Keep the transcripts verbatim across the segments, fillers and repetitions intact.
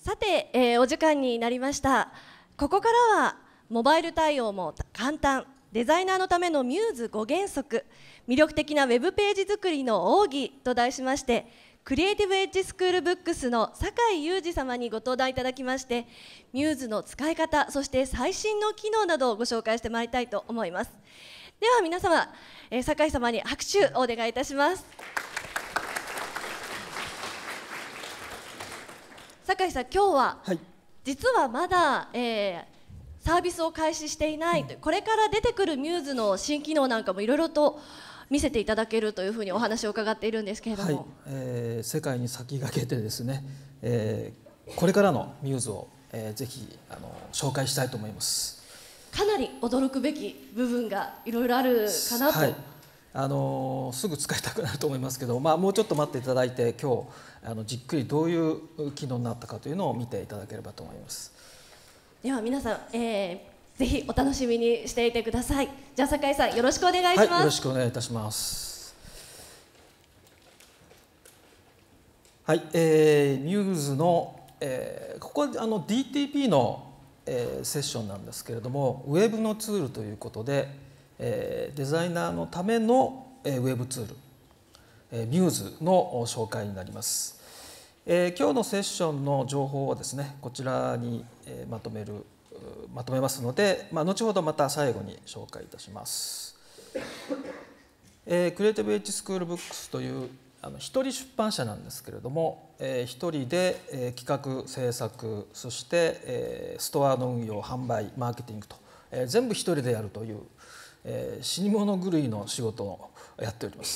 さて、えー、お時間になりました。ここからはモバイル対応も簡単、デザイナーのためのミューズご原則、魅力的なウェブページ作りの奥義と題しまして、クリエイティブエッジスクールブックスの酒井裕二様にご登壇いただきまして、ミューズの使い方、そして最新の機能などをご紹介してまいりたいと思います。では皆様、えー、酒井様に拍手をお願いいたします。酒井さん、今日は、はい、実はまだ、えー、サービスを開始していない、うん、これから出てくるミューズの新機能なんかもいろいろと見せていただけるというふうにお話を伺っているんですけれども、はい、 えー、世界に先駆けてですね、えー、これからのミューズを、えー、ぜひあの紹介したいと思います。 かなり驚くべき部分がいろいろあるかなと、はい、 あのすぐ使いたくなると思いますけど、まあ、もうちょっと待っていただいて、今日あのじっくりどういう機能になったかというのを見ていただければと思います。 では皆さん、えー、ぜひお楽しみにしていてください。じゃあ酒井さん、よろしくお願いします。 はい、よろしくお願いいたします。はい、えー、ミューズの、えー、ここはあの ディーティーピー の、えー、セッションなんですけれども、ウェブのツールということで、えー、デザイナーのための、えー、ウェブツール、えー、ミューズの紹介になります。えー、今日のセッションの情報をですね、こちらに、えー、まとめるまとめますので、まあ、後ほどまた最後に紹介いたします。えー、クリエイティブエッジスクールブックスというあの一人出版社なんですけれども、えー、一人で、えー、企画制作、そして、えー、ストアの運用、販売、マーケティングと、えー、全部一人でやるという、えー、死に物狂いの仕事をやっております。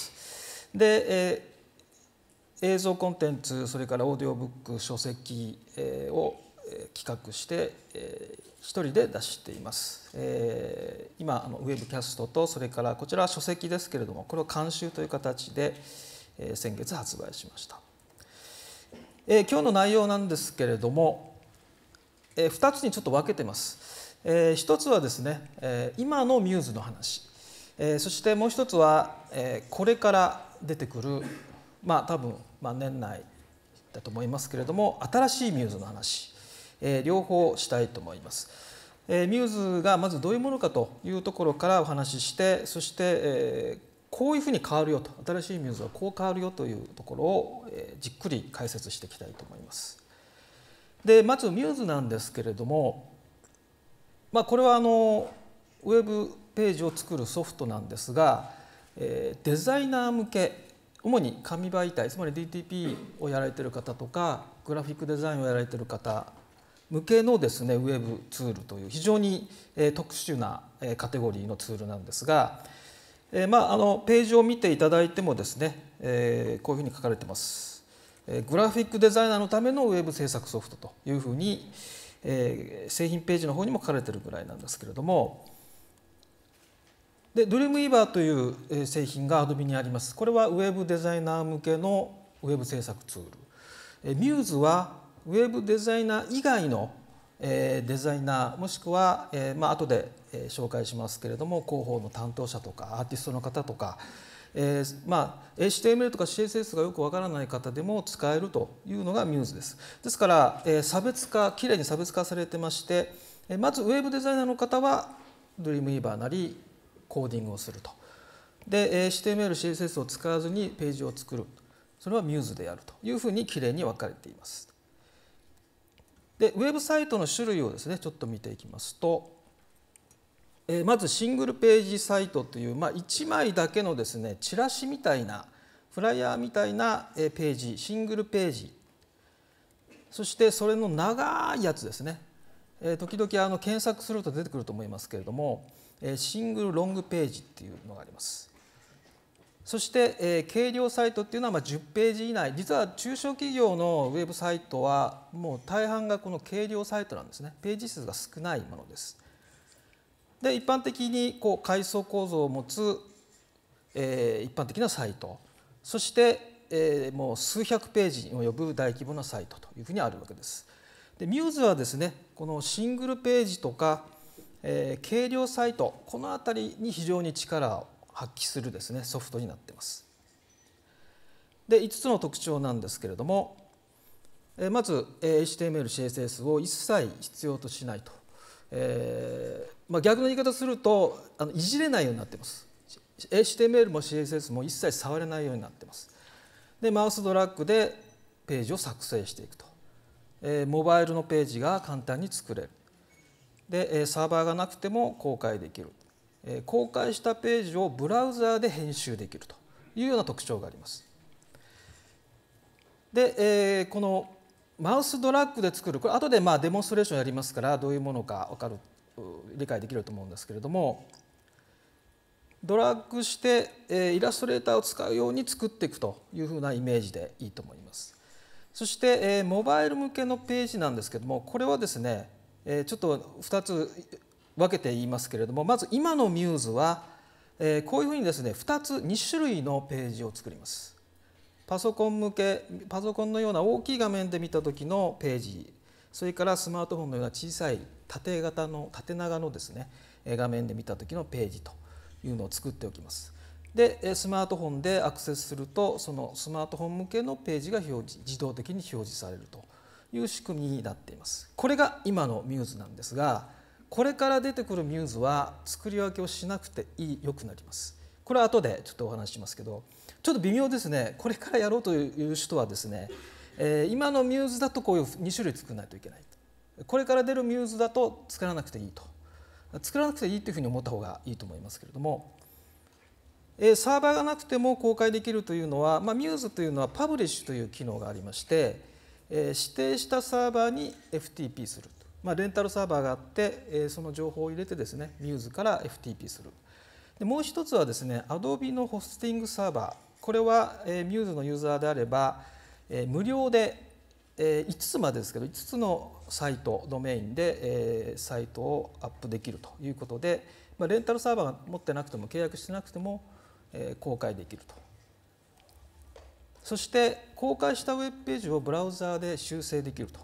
で、えー映像コンテンツ、それからオーディオブック、書籍を企画して一人で出しています。今ウェブキャストと、それからこちらは書籍ですけれども、これを監修という形で先月発売しました。今日の内容なんですけれども、ふたつにちょっと分けてます。ひとつはですね、今のミューズの話、そしてもう一つはこれから出てくる、まあ多分まあ年内だと思いますけれども、新しいミューズの話、えー、両方したいと思います。えー、ミューズがまずどういうものかというところからお話しして、そして、えー、こういうふうに変わるよと、新しいミューズはこう変わるよというところを、えー、じっくり解説していきたいと思います。でまずミューズなんですけれども、まあ、これはあのウェブページを作るソフトなんですが、えー、デザイナー向け、主に紙媒体、つまり ディーティーピー をやられている方とか、グラフィックデザインをやられている方向けのですね、ウェブツールという非常に特殊なカテゴリーのツールなんですが、えー、まああのページを見ていただいてもですね、えー、こういうふうに書かれてます。グラフィックデザイナーのためのウェブ制作ソフトというふうに、えー、製品ページの方にも書かれているぐらいなんですけれども、でドリームウィーバーという製品が Adobe にあります。これはウェブデザイナー向けのウェブ制作ツール。ミューズはウェブデザイナー以外のデザイナー、もしくはまあ後で紹介しますけれども、広報の担当者とかアーティストの方とか、えー、まあ エイチティーエムエル とか シーエスエス がよくわからない方でも使えるというのがミューズです。ですから、えー、差別化、きれいに差別化されてまして、まずウェブデザイナーの方はドリームウィーバーなりコーディングをすると。で エイチティーエムエル、シーエスエス を使わずにページを作る。それはミューズでやるというふうにきれいに分かれています。でウェブサイトの種類をですね、ちょっと見ていきますと、えまずシングルページサイトという、まあ、いちまいだけのですね、チラシみたいなフライヤーみたいなページ、シングルページ、そしてそれの長いやつですね、え時々あの検索すると出てくると思いますけれども、シングルロングページっていうのがあります。そして、えー、軽量サイトっていうのはまあじゅっページ以内。実は中小企業のウェブサイトはもう大半がこの軽量サイトなんですね。ページ数が少ないものです。で一般的にこう階層構造を持つ、えー、一般的なサイト、そして、えー、もう数百ページに及ぶ大規模なサイトというふうにあるわけです。でミューズはですね、このシングルページとか、えー、軽量サイト、このあたりに非常に力を発揮するですね、ソフトになっています。でいつつの特徴なんですけれども、 まず エイチティーエムエル、シーエスエス を一切必要としないと、えーまあ、逆の言い方するとあのいじれないようになっています。 エイチティーエムエル も シーエスエス も一切触れないようになっています。でマウスドラッグでページを作成していくと、えー、モバイルのページが簡単に作れる。でサーバーがなくても公開できる。えー、公開したページをブラウザーで編集できるというような特徴があります。で、えー、このマウスドラッグで作る、これ後でまあデモンストレーションやりますからどういうものか分かる理解できると思うんですけれども、ドラッグして、えー、イラストレーターを使うように作っていくというふうなイメージでいいと思います。そして、えー、モバイル向けのページなんですけども、これはですね、えー、ちょっとふたつ分けて言いますけれども、まず今のミューズは、えー、こういうふうにですねふたつに種類のページを作ります。パソコン向け、パソコンのような大きい画面で見た時のページ、それからスマートフォンのような小さい縦型の縦長のですね画面で見た時のページというのを作っておきます。でスマートフォンでアクセスするとそのスマートフォン向けのページが表示自動的に表示されるという仕組みになっています。これが今のミューズなんですが、これから出てくるミューズは作り分けをしなくていいよくなります。これは後でちょっとお話ししますけど、ちょっと微妙ですね。これからやろうという人はですね、えー、今のミューズだとこういうに種類作らないといけない。これから出るミューズだと作らなくていいと。作らなくていいというふうに思った方がいいと思いますけれども、えー、サーバーがなくても公開できるというのは、まあ、ミューズというのはパブリッシュという機能がありまして、えー、指定したサーバーに エフティーピー すると。まあ、レンタルサーバーがあって、えー、その情報を入れてですね、ミューズから エフティーピー する。でもう一つはですね、Adobe のホスティングサーバー。これは、えー、ミューズのユーザーであれば、えー、無料で、えー、いつつまでですけどいつつのサイトドメインで、えー、サイトをアップできるということで、まあ、レンタルサーバーが持ってなくても契約してなくても、えー、公開できると。そして公開したウェブページをブラウザーで修正できると。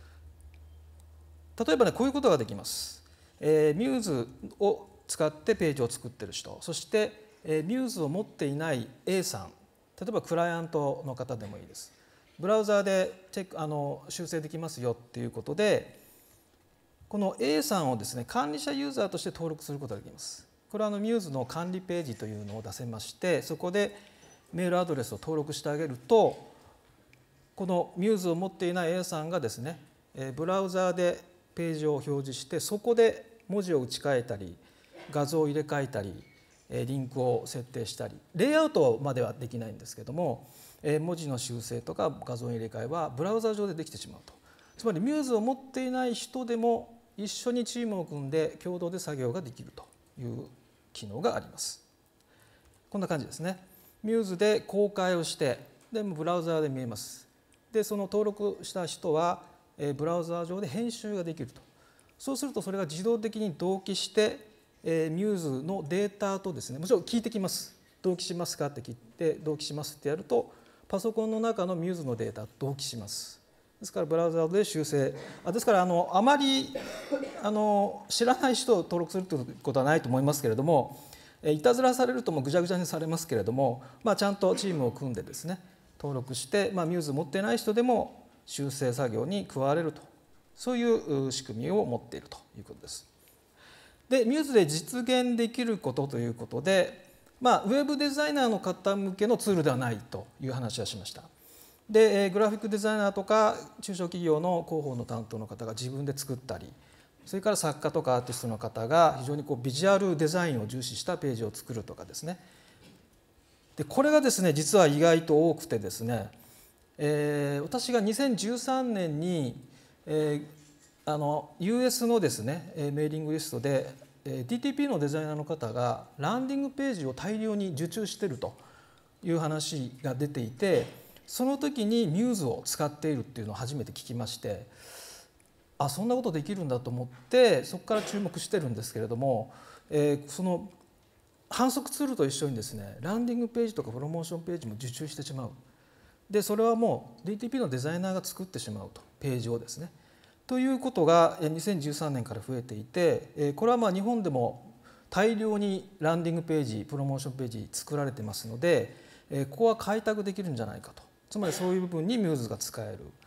例えばね、こういうことができます。えー、ミューズを使ってページを作っている人、そして、えー、ミューズを持っていない A さん、例えばクライアントの方でもいいです。ブラウザーでチェックあの修正できますよっていうことで、この A さんをですね、管理者ユーザーとして登録することができます。これはあのミューズの管理ページというのを出せまして、そこでメールアドレスを登録してあげると、このミューズを持っていない A さんがですね、ブラウザーでページを表示して、そこで文字を打ち替えたり画像を入れ替えたりリンクを設定したり、レイアウトまではできないんですけども、文字の修正とか画像の入れ替えはブラウザ上でできてしまうと。つまりミューズを持っていない人でも一緒にチームを組んで共同で作業ができるという機能があります。こんな感じですね。ミューズで公開をしてでブラウザーで見えます。でその登録した人はブラウザー上で編集ができると。そうするとそれが自動的に同期してミューズのデータとですね、もちろん聞いてきます。同期しますかって聞いて同期しますってやるとパソコンの中のミューズのデータと同期します。ですからブラウザで修正、あですからあのあまりあの知らない人を登録するということはないと思いますけれども、いたずらされるともうぐちゃぐちゃにされますけれども、まあ、ちゃんとチームを組んでですね登録して、まあ、ミューズ持っていない人でも修正作業に加われると、そういう仕組みを持っているということです。でミューズで実現できることということで、まあ、ウェブデザイナーの方向けのツールではないという話はしました。でグラフィックデザイナーとか中小企業の広報の担当の方が自分で作ったり、それから作家とかアーティストの方が非常にこうビジュアルデザインを重視したページを作るとかですね。でこれがですね実は意外と多くてですね、えー、私がにせんじゅうさんねんに、えー、あの ユーエス のですねメーリングリストで ディーティーピー のデザイナーの方がランディングページを大量に受注しているという話が出ていて、その時にミューズを使っているっていうのを初めて聞きまして、あそんなことできるんだと思ってそこから注目してるんですけれども、えー、その反則ツールと一緒にですねランディングページとかプロモーションページも受注してしまう。でそれはもう ディーティーピー のデザイナーが作ってしまうと、ページをですねということがにせんじゅうさんねんから増えていて、これはまあ日本でも大量にランディングページプロモーションページ作られてますので、ここは開拓できるんじゃないかと。つまりそういう部分にミューズが使える。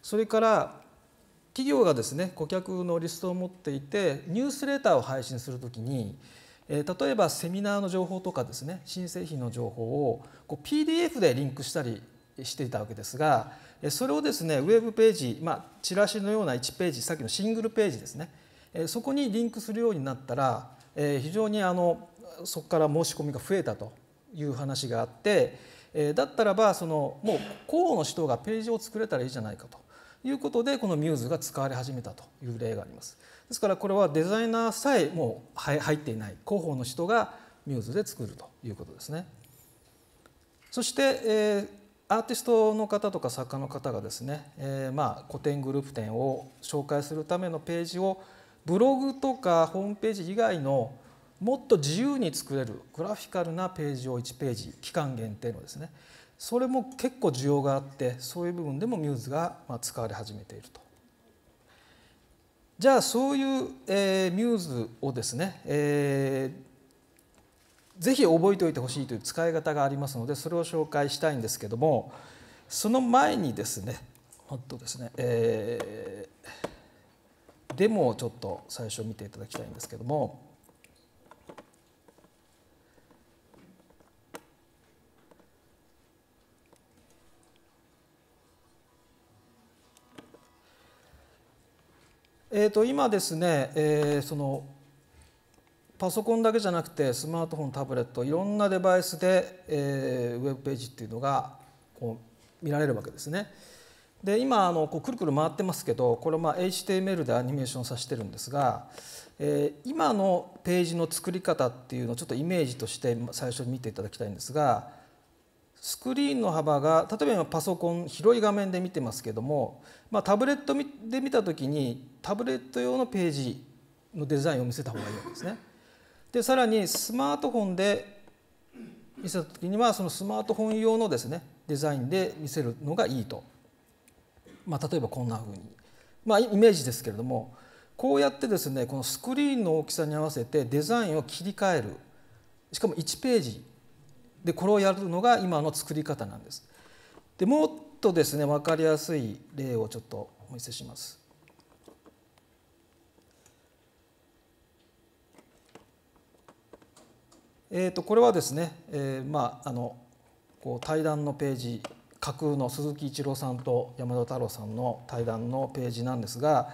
それから企業がですね顧客のリストを持っていてニュースレターを配信するときに、えー、例えばセミナーの情報とかですね新製品の情報をこう ピーディーエフ でリンクしたりしていたわけですが、それをですねウェブページ、まあ、チラシのようないちページ、さっきのシングルページですね、そこにリンクするようになったら非常にあのそこから申し込みが増えたという話があって、だったらばそのもう広報の人がページを作れたらいいじゃないかということでこのミューズが使われ始めたという例があります。ですからこれはデザイナーさえもう入っていない広報の人がミューズで作るということですね。そして、えーアーティストの方とか作家の方がですね、えー、まあ個展グループ展を紹介するためのページをブログとかホームページ以外のもっと自由に作れるグラフィカルなページをいちページ期間限定のですね、それも結構需要があってそういう部分でもミューズが使われ始めていると。じゃあそういう、えー、ミューズをですね、えーぜひ覚えておいてほしいという使い方がありますのでそれを紹介したいんですけども、その前にですねもっとですね、えー、デモをちょっと最初見ていただきたいんですけども、えー、と今ですね、えー、そのパソコンだけじゃなくてスマートフォン、タブレットいろんなデバイスで、えー、ウェブページっていうのがこう見られるわけですね。で今あのこうくるくる回ってますけどこれはまあ エイチティーエムエル でアニメーションさせてるんですが、えー、今のページの作り方っていうのをちょっとイメージとして最初に見ていただきたいんですが、スクリーンの幅が例えば今パソコン広い画面で見てますけども、まあ、タブレットで見た時にタブレット用のページのデザインを見せた方がいいわけですね。でさらにスマートフォンで見せた時にはそのスマートフォン用のですねデザインで見せるのがいいと、まあ、例えばこんなふうに、まあ、イメージですけれどもこうやってですねこのスクリーンの大きさに合わせてデザインを切り替える、しかもいちページでこれをやるのが今の作り方なんです。でもっとですね分かりやすい例をちょっとお見せします。えー、とこれはですね、えー、まああのこう対談のページ、架空の鈴木一郎さんと山田太郎さんの対談のページなんですが、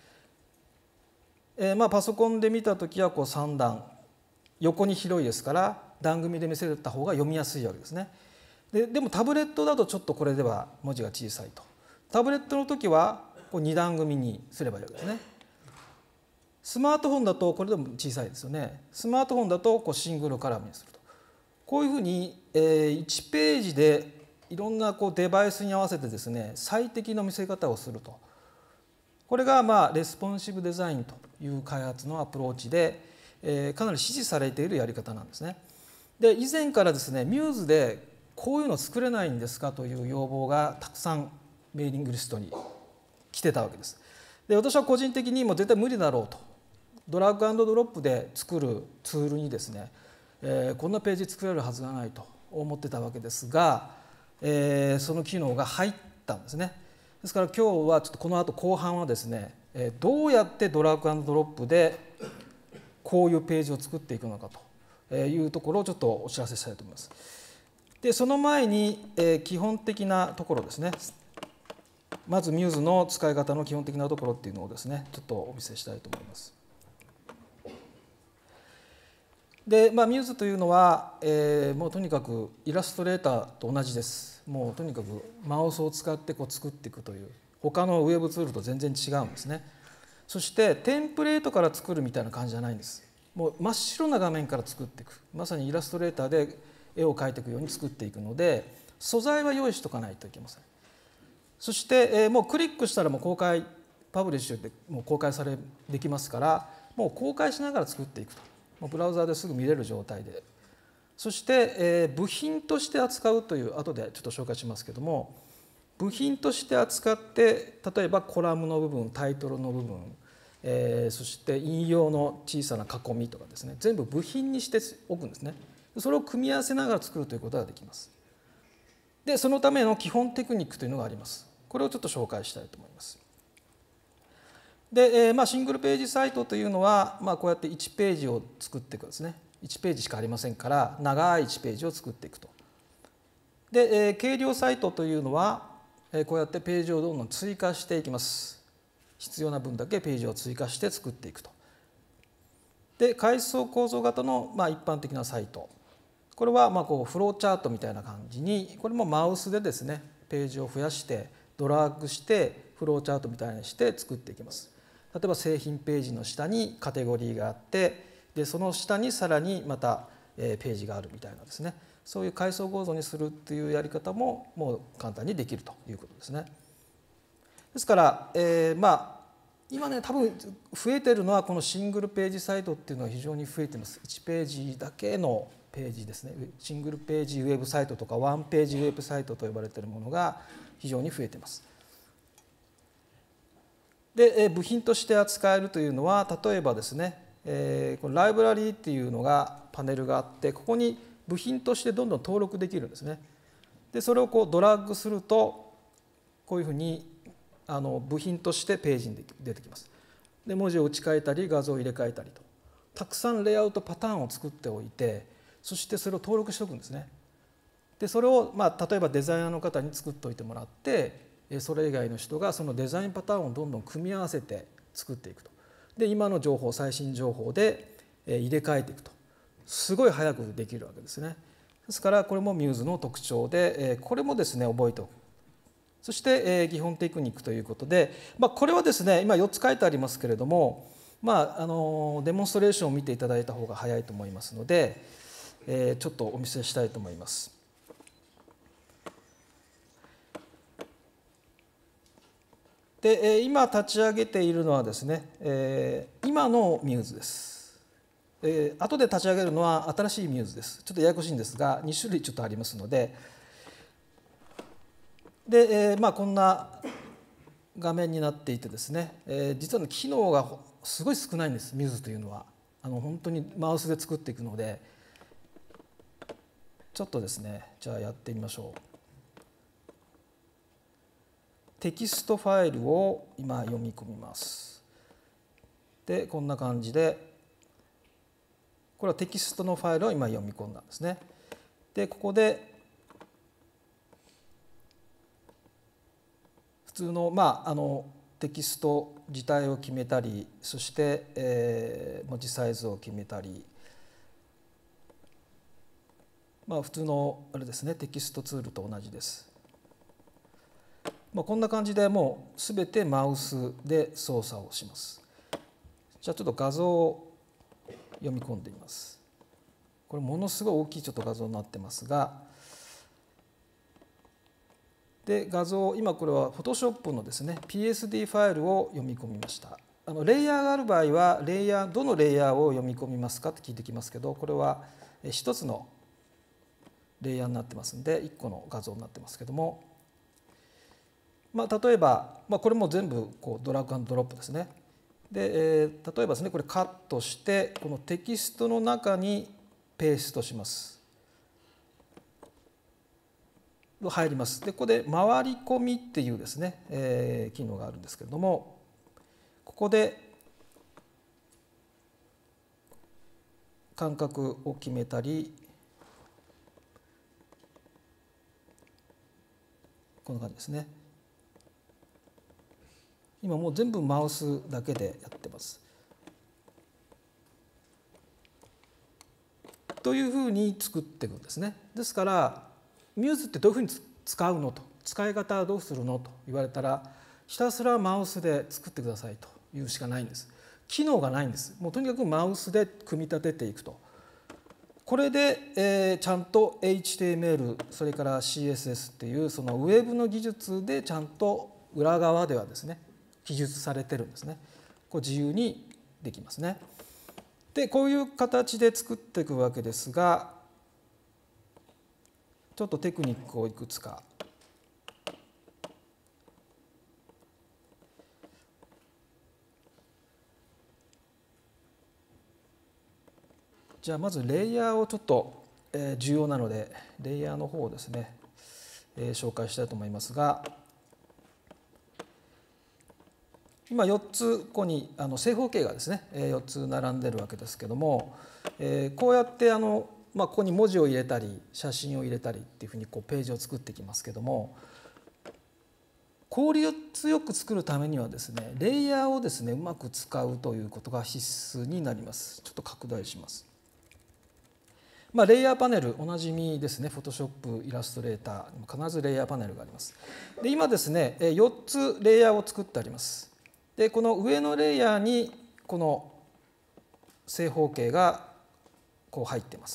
えー、まあパソコンで見たときはこうさん段横に広いですから段組みで見せた方が読みやすいわけですね。で, でもタブレットだとちょっとこれでは文字が小さいと。タブレットの時はこうに段組みにすればいいわけですね。スマートフォンだとこれでも小さいですよね。スマートフォンだとこうシングルカラムにすると。こういうふうにいちページでいろんなこうデバイスに合わせてですね最適な見せ方をすると。これがまあレスポンシブデザインという開発のアプローチでかなり支持されているやり方なんですね。で以前からですねミューズでこういうの作れないんですかという要望がたくさんメーリングリストに来てたわけです。で私は個人的にもう絶対無理だろうと。ドラッグアンドドロップで作るツールにですね、えー、こんなページ作れるはずがないと思ってたわけですが、えー、その機能が入ったんですね。ですから今日はちょっとこの後後半はですね、えー、どうやってドラッグアンドドロップでこういうページを作っていくのかというところをちょっとお知らせしたいと思います。でその前に、えー、基本的なところですね。まずミューズの使い方の基本的なところっていうのをですねちょっとお見せしたいと思います。で、まあ、ミューズというのは、えー、もうとにかくイラストレーターと同じです。もうとにかくマウスを使ってこう作っていくという他のウェブツールと全然違うんですね。そしてテンプレートから作るみたいな感じじゃないんです。もう真っ白な画面から作っていく、まさにイラストレーターで絵を描いていくように作っていくので素材は用意しとかないといけません。そして、えー、もうクリックしたらもう公開パブリッシュでもう公開されできますからもう公開しながら作っていくと。ブラウザですぐ見れる状態で、そして、えー、部品として扱うという後でちょっと紹介しますけども部品として扱って例えばコラムの部分タイトルの部分、えー、そして引用の小さな囲みとかですね全部部品にしておくんですね。それを組み合わせながら作るということができます。でそのための基本テクニックというのがあります。 これをちょっと紹介したいと思います。で、えーまあ、シングルページサイトというのは、まあ、こうやっていちページを作っていくんですね。いちページしかありませんから長いいちページを作っていくと。で、えー、軽量サイトというのは、えー、こうやってページをどんどん追加していきます。必要な分だけページを追加して作っていくと。で、階層構造型の、まあ、一般的なサイト、これはまあこうフローチャートみたいな感じに、これもマウスでですねページを増やしてドラッグしてフローチャートみたいにして作っていきます。例えば製品ページの下にカテゴリーがあって、でその下にさらにまたページがあるみたいなですね、そういう階層構造にするっていうやり方ももう簡単にできるということですね。ですから、えー、まあ今ね多分増えてるのはこのシングルページサイトっていうのは非常に増えてます。いちページだけのページですね。シングルページウェブサイトとかワンページウェブサイトと呼ばれているものが非常に増えています。で、部品として扱えるというのは、例えばですね、えー、このライブラリーっていうのがパネルがあって、ここに部品としてどんどん登録できるんですね。でそれをこうドラッグするとこういうふうにあの部品としてページに出てきます。で文字を打ち替えたり画像を入れ替えたりと、たくさんレイアウトパターンを作っておいて、そしてそれを登録しておくんですね。でそれを、まあ、例えばデザイナーの方に作っておいてもらって、それ以外の人がそのデザインパターンをどんどん組み合わせて作っていくと。で今の情報、最新情報で入れ替えていくと、すごい早くできるわけですね。ですからこれもミューズの特徴で、これもですね覚えておく。そして基本テクニックということで、まあ、これはですね今よっつ書いてありますけれども、まあ、あのデモンストレーションを見ていただいた方が早いと思いますので、えー、ちょっとお見せしたいと思います。で今立ち上げているのはですね、えー、今のミューズです。えー、後で立ち上げるのは新しいミューズです。ちょっとややこしいんですがに種類ちょっとありますので、で、えーまあ、こんな画面になっていてですね、えー、実は機能がすごい少ないんです。ミューズというのはあの本当にマウスで作っていくので、ちょっとですねじゃあやってみましょう。テキストファイルを今読み込みます。でこんな感じで、これはテキストのファイルを今読み込んだんですね。でここで普通の、まあ、あのテキスト自体を決めたり、そして、えー、文字サイズを決めたり、まあ、普通のあれですねテキストツールと同じです。まあ、こんな感じでもうすべてマウスで操作をします。じゃあちょっと画像を読み込んでみます。これものすごい大きいちょっと画像になってますが、で画像、今これは Photoshop のですね ピーエスディー ファイルを読み込みました。あのレイヤーがある場合はレイヤーどのレイヤーを読み込みますかって聞いてきますけど、これは一つのレイヤーになってますんでいっこの画像になってますけども、まあ、例えば、まあ、これも全部こうドラッグアンドドロップですね。で、えー、例えばですねこれカットしてこのテキストの中にペーストします。入ります。でここで回り込みっていうですね、えー、機能があるんですけれども、ここで間隔を決めたり、こんな感じですね。今もう全部マウスだけでやってます。というふうに作っていくんですね。ですからミューズってどういうふうに使うのと、使い方はどうするのと言われたら、ひたすらマウスで作ってくださいというしかないんです。機能がないんです。もうとにかくマウスで組み立てていくと。これで、えー、ちゃんと エイチティーエムエル それから シーエスエス っていうそのウェブの技術でちゃんと裏側ではですね記述されてるんですね。こう自由にできますね。でこういう形で作っていくわけですが、ちょっとテクニックをいくつか。じゃあまずレイヤーをちょっと重要なのでレイヤーの方をですね紹介したいと思いますが、 今よっつここにあの正方形がですねよっつ並んでるわけですけども、えー、こうやってあの、まあ、ここに文字を入れたり写真を入れたりっていうふうにこうページを作っていきますけども、効率よく作るためにはですねレイヤーをですねうまく使うということが必須になります。ちょっと拡大します。まあ、レイヤーパネルおなじみですね。フォトショップ、イラストレーターにも必ずレイヤーパネルがあります。で今ですねよっつレイヤーを作ってあります。でこの上のレイヤーにこの正方形がこう入っています。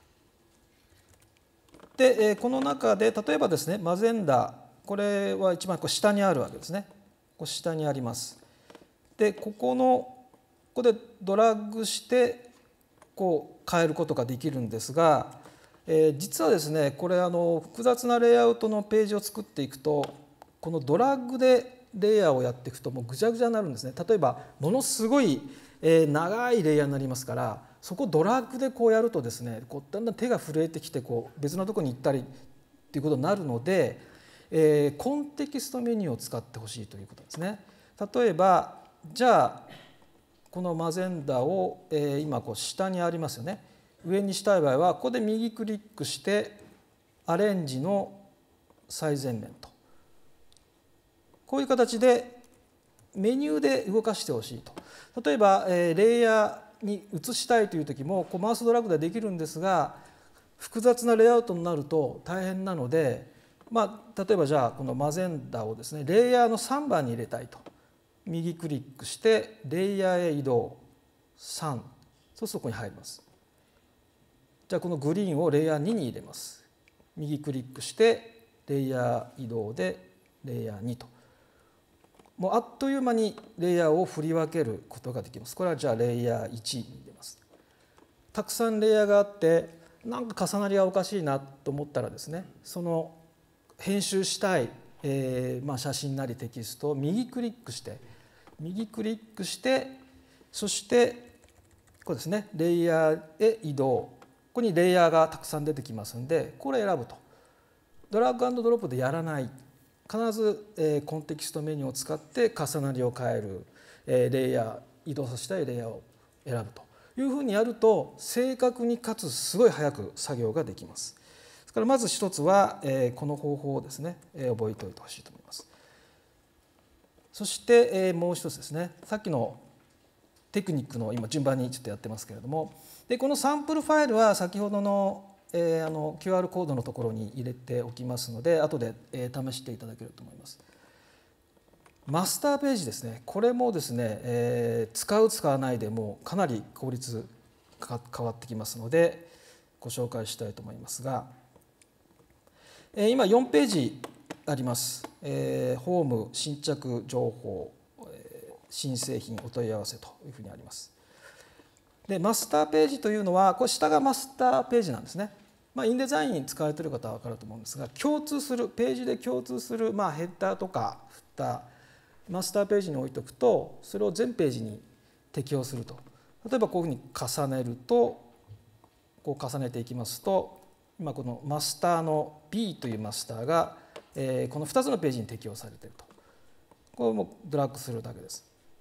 でこの中で例えばですねマゼンダ、これは一番こう下にあるわけですね。こう下にあります。でここのここでドラッグしてこう変えることができるんですが、えー、実はですねこれあの複雑なレイアウトのページを作っていくとこのドラッグでレイヤーをやっていくともうぐちゃぐちゃになるんですね。例えばものすごい、えー、長いレイヤーになりますから、そこをドラッグでこうやるとですねこうだんだん手が震えてきてこう別のところに行ったりっていうことになるので、えー、コンテキストメニューを使ってほしいということですね。例えばじゃあこのマゼンダを、えー、今こう下にありますよね。上にしたい場合はここで右クリックしてアレンジの最前面とこういう形でメニューで動かしてほしいと。例えば、えー、レイヤーに移したいという時もこうマウスドラッグでできるんですが、複雑なレイアウトになると大変なので、まあ、例えばじゃあこのマゼンダをですねレイヤーのさんばんに入れたいと。右クリックしてレイヤーへ移動さん、そうするとここに入ります。じゃあこのグリーンをレイヤーにに入れます。右クリックしてレイヤー移動でレイヤーにと、もうあっという間にレイヤーを振り分けることができます。これはじゃあレイヤーいちに入れます。たくさんレイヤーがあってなんか重なりがおかしいなと思ったらですね、その編集したい、えーまあ、写真なりテキストを右クリックして右クリックしてそしてこれですねレイヤーへ移動、ここにレイヤーがたくさん出てきますんでこれ選ぶと。ドラッグアンドドロップでやらない、必ず、えー、コンテキストメニューを使って重なりを変える、えー、レイヤー移動させたいレイヤーを選ぶというふうにやると正確にかつすごい早く作業ができます。ですからまず一つは、えー、この方法をですね、えー、覚えておいてほしいと思います。そして、えー、もう一つですね、さっきのテクニックの今順番にちょっとやってますけれども、でこのサンプルファイルは先ほどの、えー、あの キューアール コードのところに入れておきますので後で、えー、試していただけると思います。マスターページですね、これもですね、えー、使う使わないでもうかなり効率が変わってきますのでご紹介したいと思いますが、えー、今よんページあります。えー、ホーム、新着情報、えー、新製品お問い合わせというふうにあります。でマスターページというのはこれ下がマスターページなんですね。まあ、インデザイン使われている方は分かると思うんですが、共通するページで共通する、まあ、ヘッダーとかフッターマスターページに置いておくとそれを全ページに適用すると。例えばこういうふうに重ねるとこう重ねていきますと今このマスターの B というマスターがえー、このふたつのページに適用されていると。これもドラッグするだけです。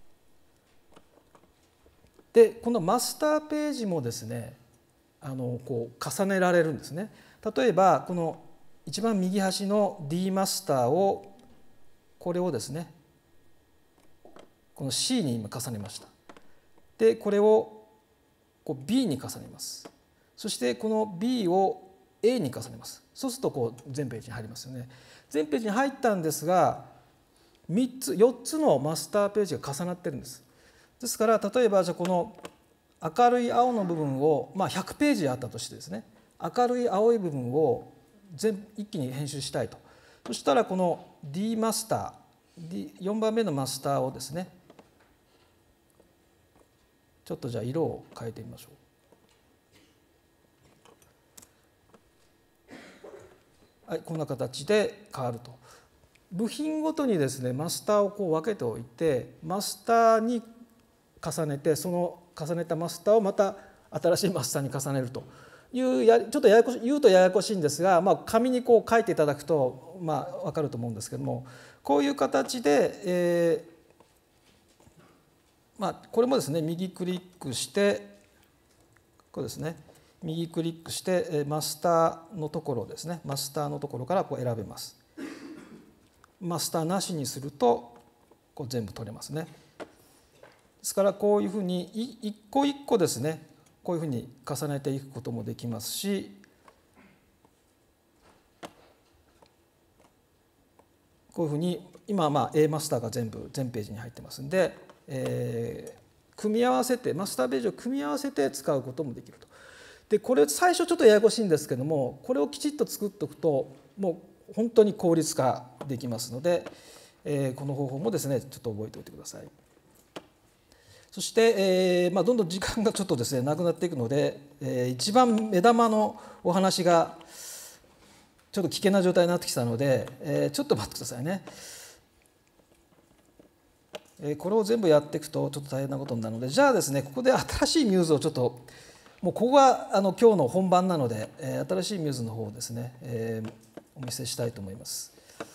でこのマスターページもですねあのこう重ねられるんですね。例えばこの一番右端の D マスターをこれをですねこの C に今重ねました。でこれをこう B に重ねます。そしてこの B を A に重ねます。そうするとこう全ページに入りますよね。全ページに入ったんですがみっつよっつのマスターページが重なってるんです。ですから例えばじゃあこの明るい青の部分を、まあ、ひゃくページあったとしてですね明るい青い部分を全一気に編集したいと。そしたらこの D マスター D よんばんめのマスターをですねちょっとじゃあ色を変えてみましょう。はい、こんな形で変わると。部品ごとにですねマスターをこう分けておいてマスターに重ねてその重ねたマスターをまた新しいマスターに重ねるというやちょっとややこし言うとややこしいんですが、まあ、紙にこう書いていただくと、まあ、分かると思うんですけどもこういう形で、えーまあ、これもですね右クリックしてこれですね右クリックしてマスターのところですねマスターのところからこう選べます。マスターなしにするとこう全部取れますね。ですからこういうふうに一個一個ですねこういうふうに重ねていくこともできますし、こういうふうに今はまあ A マスターが全部全ページに入ってますんで、えー、組み合わせてマスターページを組み合わせて使うこともできると。でこれ最初ちょっとややこしいんですけども、これをきちっと作っておくともう本当に効率化できますので、えー、この方法もですねちょっと覚えておいてください。そして、えーまあ、どんどん時間がちょっとですねなくなっていくので、えー、一番目玉のお話がちょっと危険な状態になってきたので、えー、ちょっと待ってくださいね。えー、これを全部やっていくとちょっと大変なことになるので、じゃあですねここで新しいミューズをちょっともうここがあの今日の本番なので、えー、新しいミューズの方をですね、えー、お見せしたいと思います。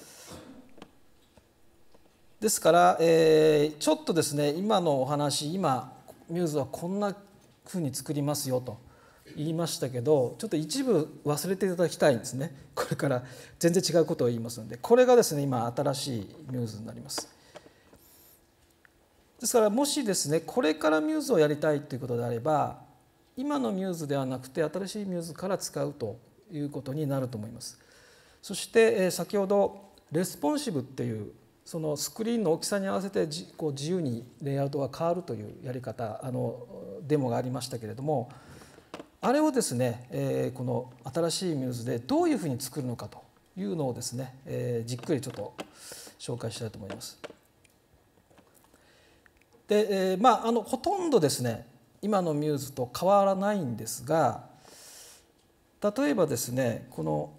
ですから、えー、ちょっとですね今のお話今ミューズはこんなふうに作りますよと言いましたけど、ちょっと一部忘れていただきたいんですね。これから全然違うことを言いますので、これがですね今新しいミューズになります。ですからもしですねこれからミューズをやりたいということであれば、今のミューズではなくて新しいミューズから使うということになると思います。そして先ほどレスポンシブっていうそのスクリーンの大きさに合わせてこう自由にレイアウトが変わるというやり方、あのデモがありましたけれども、あれをですね、えー、この新しいミューズでどういうふうに作るのかというのをですね、えー、じっくりちょっと紹介したいと思います。で、えー、まああのほとんどですね今のミューズと変わらないんですが、例えばですねこの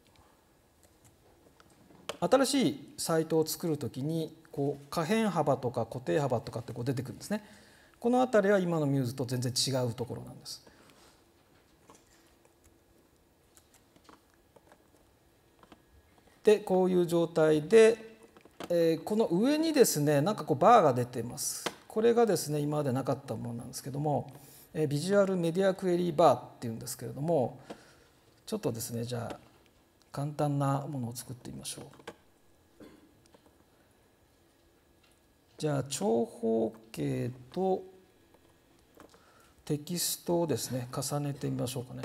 新しいサイトを作るときにこう可変幅とか固定幅とかってこう出てくるんですね。このあたりは今のミューズと全然違うところなんです。でこういう状態で、えー、この上にですねなんかこうバーが出てます。これがですね今までなかったものなんですけども、えー、ビジュアルメディアクエリーバーっていうんですけれども、ちょっとですねじゃあ簡単なものを作ってみましょう。じゃあ長方形とテキストをですね重ねてみましょうかね。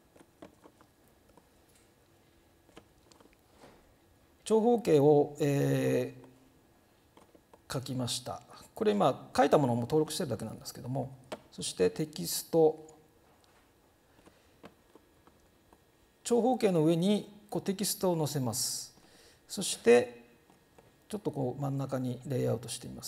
長方形を、えー、書きました。これ今書いたものも登録してるだけなんですけども、そしてテキスト、長方形の上にこうテキストを載せます。そしてちょっとこう真ん中にレイアウトしてみます。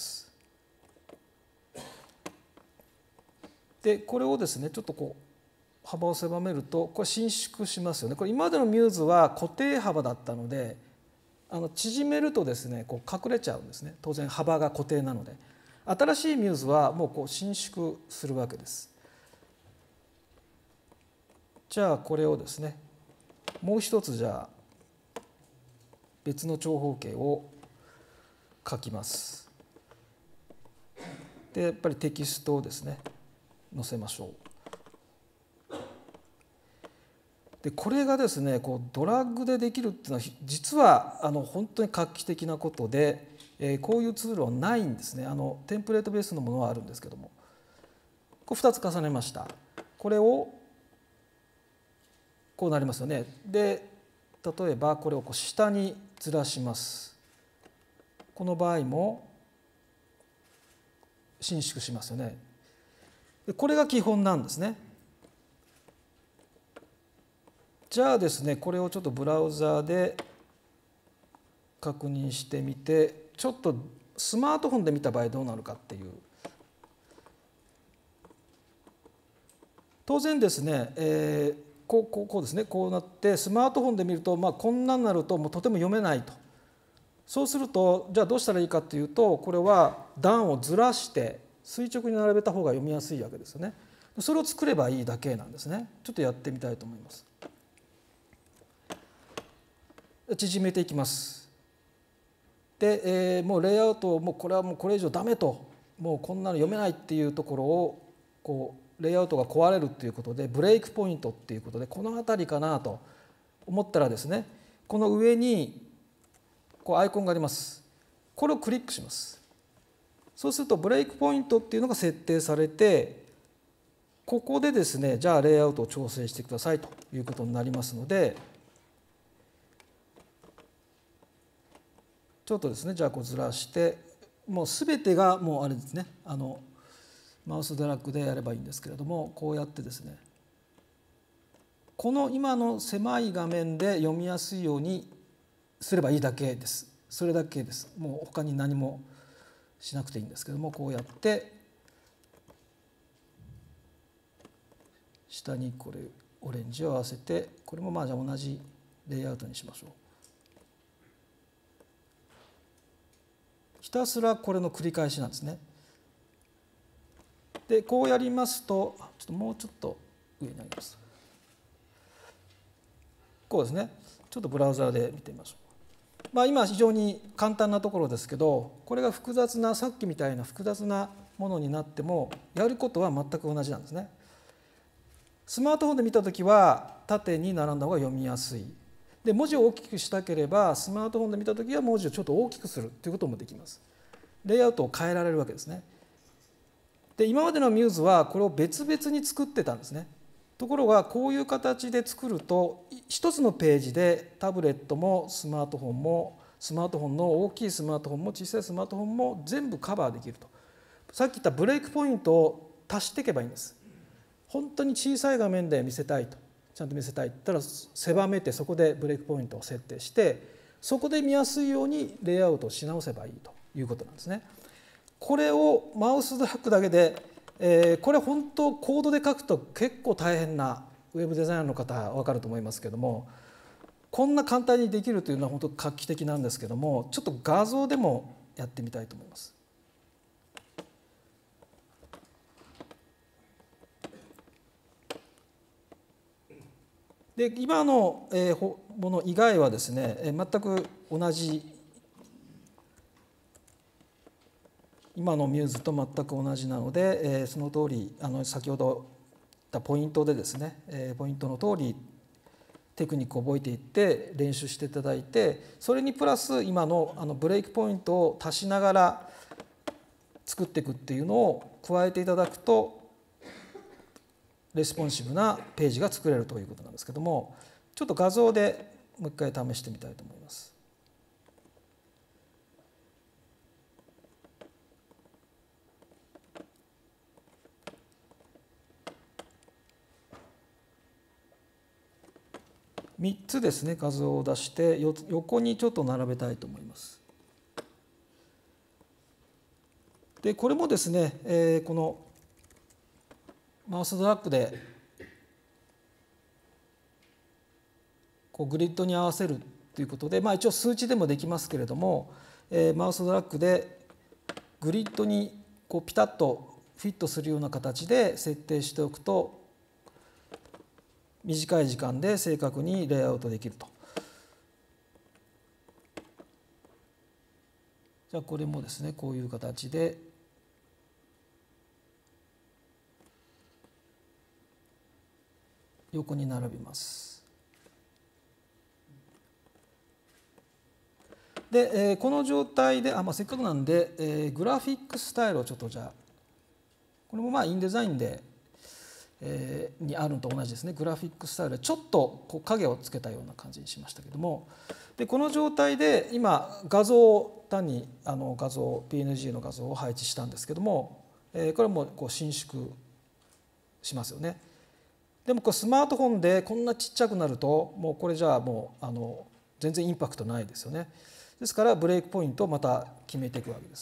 でこれをですねちょっとこう幅を狭めるとこれ伸縮しますよね。これ今までのミューズは固定幅だったので、あの縮めるとですねこう隠れちゃうんですね。当然幅が固定なので。新しいミューズはもうこう伸縮するわけです。じゃあこれをですねもう一つじゃあ別の長方形を書きます。でやっぱりテキストをですね載せましょう。でこれがですねこうドラッグでできるっていうのは実はあの本当に画期的なことで、えー、こういうツールはないんですね。あのテンプレートベースのものはあるんですけども、これふたつ重ねました。これをこうなりますよね。で例えばこれをこう下にずらします。この場合も伸縮しますよね。でこれが基本なんですね。じゃあですねこれをちょっとブラウザーで確認してみて、ちょっとスマートフォンで見た場合どうなるかっていう。当然ですね、えー、こう、こう、こうですねこうなってスマートフォンで見ると、まあ、こんなになるともうとても読めないと。そうするとじゃあどうしたらいいかというと、これは段をずらして垂直に並べた方が読みやすいわけですよね。それを作ればいいだけなんですね。ちょっとやってみたいと思います。縮めていきます。で、えー、もうレイアウトもうこれはもうこれ以上ダメともうこんなの読めないっていうところをこうレイアウトが壊れるっていうことでブレイクポイントっていうことでこの辺りかなと思ったらですね、この上にこうアイコンがあります。これをクリックします。そうするとブレイクポイントっていうのが設定されて、ここでですね、じゃあレイアウトを調整してくださいということになりますので、ちょっとですね、じゃあこうずらして、もうすべてがもうあれですね、あのマウスドラッグでやればいいんですけれども、こうやってですね、この今の狭い画面で読みやすいようにすればいいだけです。それだけです。もう他に何もしなくていいんですけども、こうやって下にこれオレンジを合わせて、これもまあじゃあ同じレイアウトにしましょう。ひたすらこれの繰り返しなんですね。でこうやりますと、ちょっともうちょっと上になります。こうですね。ちょっとブラウザーで見てみましょう。まあ、今非常に簡単なところですけど、これが複雑な、さっきみたいな複雑なものになってもやることは全く同じなんですね。スマートフォンで見たときは縦に並んだ方が読みやすい。で文字を大きくしたければスマートフォンで見たときは文字をちょっと大きくするということもできます。レイアウトを変えられるわけですね。で今までのミューズはこれを別々に作ってたんですね。ところがこういう形で作ると一つのページでタブレットもスマートフォンもスマートフォンの大きいスマートフォンも小さいスマートフォンも全部カバーできると。さっき言ったブレイクポイントを足していけばいいんです。本当に小さい画面で見せたいと、ちゃんと見せたいって言ったら狭めてそこでブレイクポイントを設定して、そこで見やすいようにレイアウトをし直せばいいということなんですね。これをマウスドラッグだけで、えー、これ本当コードで書くと結構大変なウェブデザイナーの方は分かると思いますけども、こんな簡単にできるというのは本当画期的なんですけども、ちょっと画像でもやってみたいと思います。で今のもの以外はですね、全く同じ、今のミューズと全く同じなので、その通りあの先ほど言ったポイントでですね、ポイントの通りテクニックを覚えていって練習していただいて、それにプラス今のあのブレイクポイントを足しながら作っていくっていうのを加えていただくとレスポンシブなページが作れるということなんですけども、ちょっと画像でもう一回試してみたいと思います。みっつですね、画像を出して横にちょっと並べたいと思います。でこれもですね、えー、このマウスドラッグでこうグリッドに合わせるということで、まあ、一応数値でもできますけれども、えー、マウスドラッグでグリッドにこうピタッとフィットするような形で設定しておくと短い時間で正確にレイアウトできると。じゃあこれもですね、こういう形で横に並びます。で、えー、この状態であ、まあ、せっかくなんで、えー、グラフィックスタイルをちょっとじゃあこれもまあインデザインで、えー、にあるのと同じですね。グラフィックスタイルでちょっとこう影をつけたような感じにしましたけども、でこの状態で今画像を単にあの画像 ピーエヌジー の画像を配置したんですけども、えー、これもこう伸縮しますよね。でもこれスマートフォンでこんなちっちゃくなるともうこれじゃあもうあの全然インパクトないですよね。ですからブレイクポイントをまた決めていくわけです。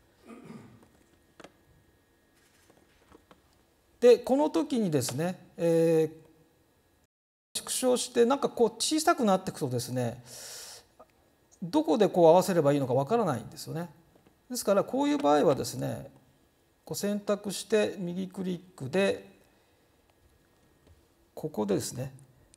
でこの時にですね、えー、縮小してなんかこう小さくなっていくとですね、どこでこう合わせればいいのかわからないんですよね。ですからこういう場合はですね、こう選択して右クリックでここでですね、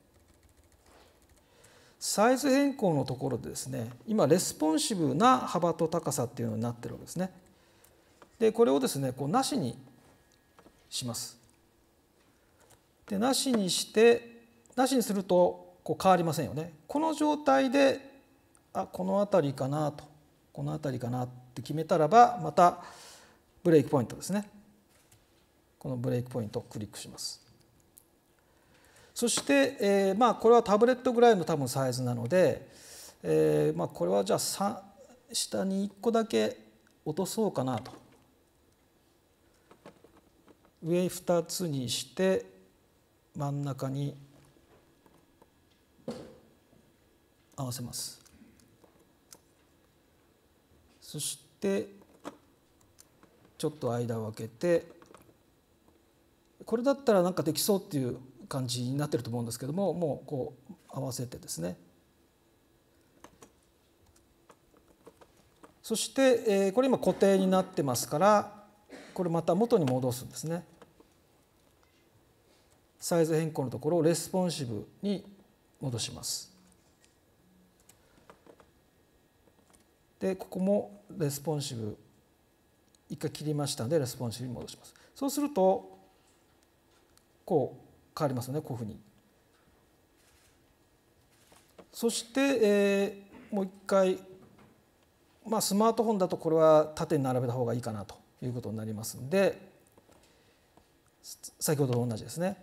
サイズ変更のところでですね、今レスポンシブな幅と高さっていうのになってるわけですね。 でこれをですねこうなしにします。でなしにしてなしにするとこう変わりませんよね。この状態であこの辺りかなとこの辺りかなって決めたらばまたブレイクポイントですね。このブレイクポイントをクリックします。そして、えー、まあこれはタブレットぐらいの多分サイズなので、えー、まあこれはじゃあ下にいっこだけ落とそうかなと。上ふたつにして真ん中に合わせます。そしてちょっと間を空けて、これだったらなんかできそうっていう感じになってると思うんですけども、もうこう合わせてですね。そして、えー、これ今固定になってますから、これまた元に戻すんですね。サイズ変更のところをレスポンシブに戻します。でここもレスポンシブ一回切りましたのでレスポンシブに戻します。そうするとこう変わりますよね、こういうふうに。そして、えー、もう一回、まあ、スマートフォンだとこれは縦に並べた方がいいかなということになりますので、先ほどと同じですね。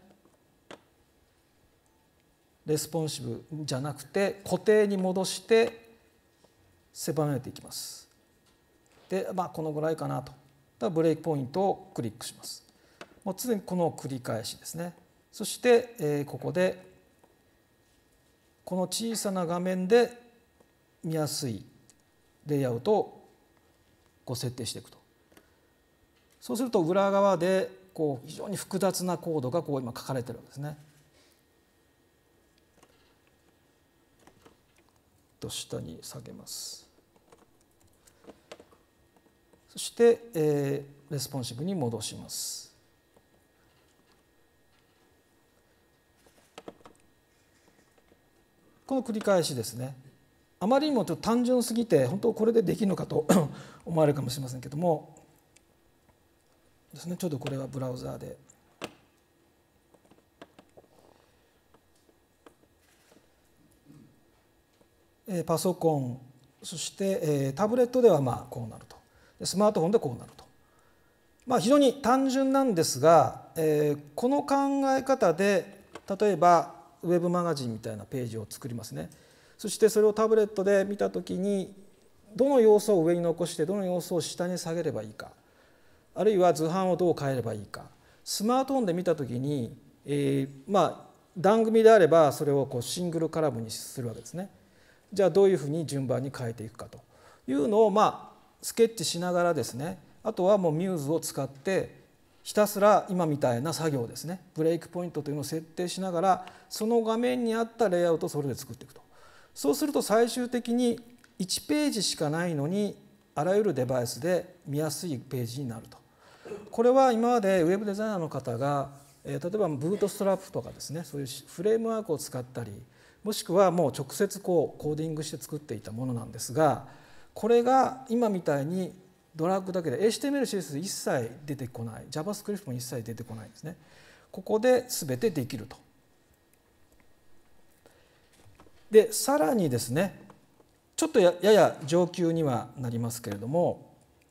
レスポンシブじゃなくて固定に戻して狭めていきます。で、まあ、このぐらいかなと。だブレイクポイントをクリックします。もう常にこの繰り返しですね。そして、えー、ここでこの小さな画面で見やすいレイアウトをこう設定していくと。そうすると裏側でこう非常に複雑なコードがこう今書かれてるんですね。と下に下げます。そして、えー、レスポンシブに戻します。この繰り返しですね。あまりにもちょっと単純すぎて本当これでできるのかと思われるかもしれませんけどもですね、ちょっとこれはブラウザーでパソコン、そしてタブレットではまあこうなると、スマートフォンでこうなると、まあ、非常に単純なんですが、えー、この考え方で例えばウェブマガジンみたいなページを作りますね。そしてそれをタブレットで見たときにどの要素を上に残してどの要素を下に下げればいいか、あるいは図版をどう変えればいいか、スマートフォンで見たときに、えー、まあ段組であればそれをこうシングルカラムにするわけですね。じゃあどういうふうに順番に変えていくかというのをまあスケッチしながらですね、あとはもうミューズを使ってひたすら今みたいな作業ですね、ブレイクポイントというのを設定しながらその画面に合ったレイアウトをそれで作っていくと。そうすると最終的にいちページしかないのにあらゆるデバイスで見やすいページになると。これは今までウェブデザイナーの方が例えばブートストラップとかですね、そういうフレームワークを使ったり、もしくはもう直接こうコーディングして作っていたものなんですが、これが今みたいにドラッグだけで エイチティーエムエル、シーエスエス 一切出てこない、 JavaScript も一切出てこないんですね。ここで全てできると。でさらにですね、ちょっと や, やや上級にはなりますけれども、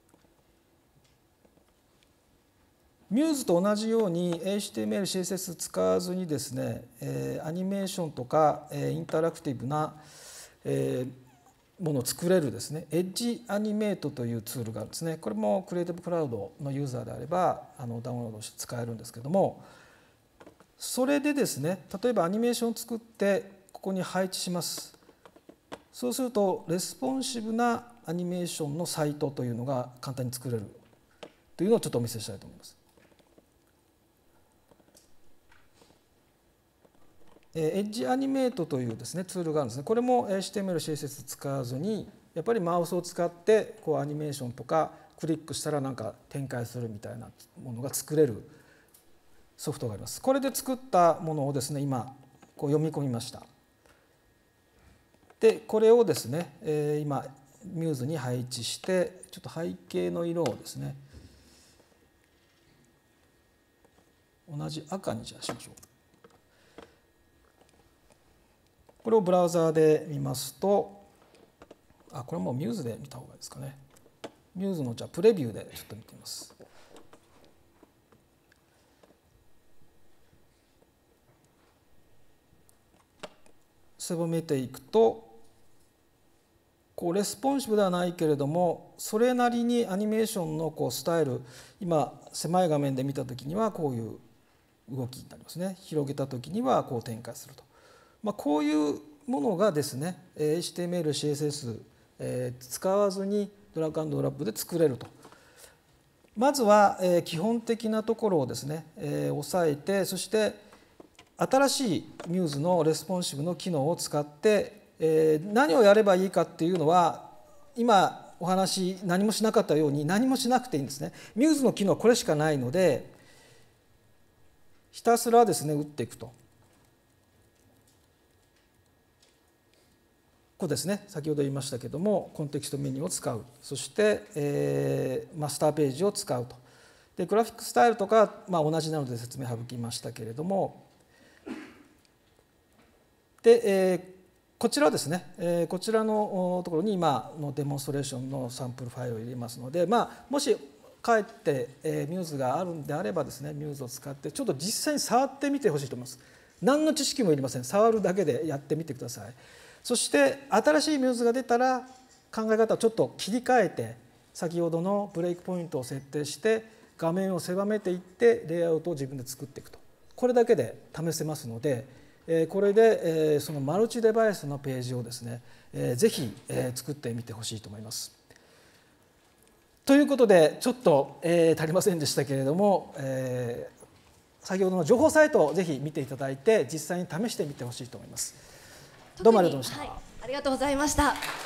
ミューズと同じように エイチティーエムエル、シーエスエス 使わずにですね、えー、アニメーションとか、えー、インタラクティブな、えー、ものを作れるですね、エッジアニメートというツールがあるんですね。これもクリエイティブクラウドのユーザーであればあのダウンロードして使えるんですけども、それでですね、例えばアニメーションを作ってここに配置します。そうするとレスポンシブなアニメーションのサイトというのが簡単に作れるというのをちょっとお見せしたいと思います。エッジアニメートというですねツールがあるんですね。これも エイチティーエムエル、シーエスエス 使わずにやっぱりマウスを使ってこうアニメーションとかクリックしたらなんか展開するみたいなものが作れるソフトがあります。これで作ったものをですね今こう読み込みました。でこれをですね、えー、今ミューズに配置してちょっと背景の色をですね同じ赤にじゃあしましょう。これをブラウザーで見ますと、あ、これもうミューズで見た方がいいですかね。ミューズのじゃあプレビューでちょっと見てみます。狭めていくと、こうレスポンシブではないけれども、それなりにアニメーションのこうスタイル、今狭い画面で見たときにはこういう動きになりますね。広げたときにはこう展開すると、まあ、こういうものがですね エイチティーエムエル、シーエスエス、えー、使わずにドラッグアンドドラップで作れると。まずは、えー、基本的なところをですね、えー、押さえて、そして新しいミューズのレスポンシブの機能を使って、えー、何をやればいいかっていうのは、今お話何もしなかったように何もしなくていいんですね。ミューズの機能はこれしかないので、ひたすらですね打っていくと。こうですね、先ほど言いましたけども、コンテキストメニューを使う、そして、えー、マスターページを使うと。でグラフィックスタイルとか、まあ、同じなので説明省きましたけれども、で、えー、こちらですね、えー、こちらのところに今のデモンストレーションのサンプルファイルを入れますので、まあ、もしかえって、えー、ミューズがあるんであればですね、ミューズを使ってちょっと実際に触ってみてほしいと思います。何の知識もいりません。触るだけでやってみてください。そして新しいミューズが出たら考え方をちょっと切り替えて、先ほどのブレイクポイントを設定して画面を狭めていってレイアウトを自分で作っていくと。これだけで試せますので、これでそのマルチデバイスのページをですね、ぜひ作ってみてほしいと思います。ということでちょっと足りませんでしたけれども、先ほどの情報サイトをぜひ見ていただいて実際に試してみてほしいと思います。どうもありがとうございました。 はい、ありがとうございました。